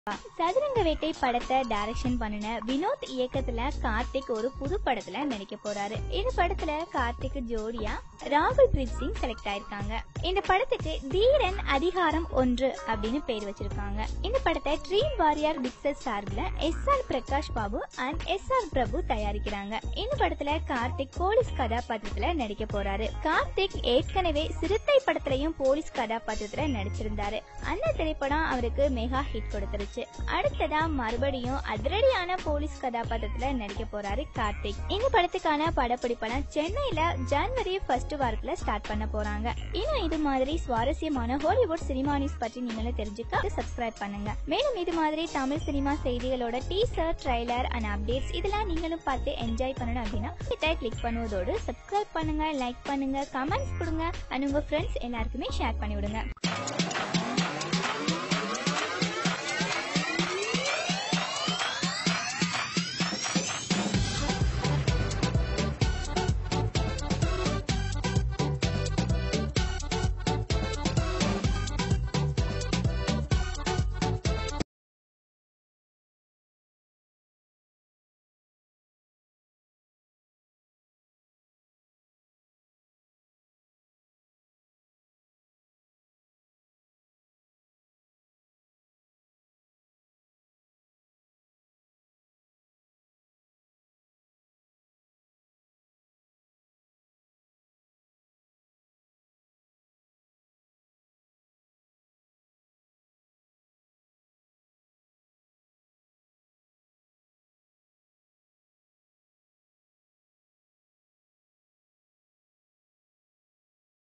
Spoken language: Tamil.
சதுரங்க வேட்டை படத்தை டைரக்ஷன் பண்ணின வினோத் இயக்கத்துல கார்த்திக் ஒரு புது படத்துல நடிக்க போறாரு. இந்த படத்துல கார்த்திக் ஜோடியா ராகுல் பிரீத் சிங் செலக்ட் ஆயிருக்காங்க. இந்த படத்துக்கு தீரன் அதிகாரம் ஒன்று அப்படின்னு பேர் வச்சிருக்காங்க. இந்த படத்தை ட்ரீம் வாரியர் பிக்சர்ஸ் சார்பில் S.R பிரகாஷ்பாபு அண்ட் S.R பிரபு தயாரிக்கிறாங்க. இந்த படத்துல கார்த்திக் போலீஸ் கதாபாத்திரத்துல நடிக்க போறாரு. கார்த்திக் ஏற்கனவே சிறுத்தை படத்திலையும் போலீஸ் கதாபாத்திரத்துல நடிச்சிருந்தாரு. அந்த திரைப்படம் அவருக்கு மெகா ஹிட் கொடுத்துருச்சு. அடுத்ததா மறுபடியும் அதிரடியான போலீஸ் கதாபாத்திரத்துல நடிக்க போறாரு கார்த்திக். இந்த படத்துக்கான படப்பிடிப்பெல்லாம் சென்னையில ஜனவரி 1 வாரத்துல ஸ்டார்ட் பண்ண போறாங்க. இன்னும் இது மாதிரி சுவாரஸ்யமான ஹாலிவுட் சினிமா நியூஸ் பற்றி நீங்களும் தெரிஞ்சுக்க சப்ஸ்கிரைப் பண்ணுங்க. மேலும் இது மாதிரி தமிழ் சினிமா செய்திகளோட டீசர், ட்ரைலர் அண்ட் அப்டேட்ஸ் இதெல்லாம் நீங்களும் பார்த்து என்ஜாய் பண்ணணும் அப்படின்னா கிளிக் பண்ணுவதோடு சப்ஸ்கிரைப் பண்ணுங்க, லைக் பண்ணுங்க, கமெண்ட்ஸ் கொடுங்க அண்ட் உங்க ஃப்ரெண்ட்ஸ் எல்லாருக்குமே ஷேர் பண்ணி விடுங்க.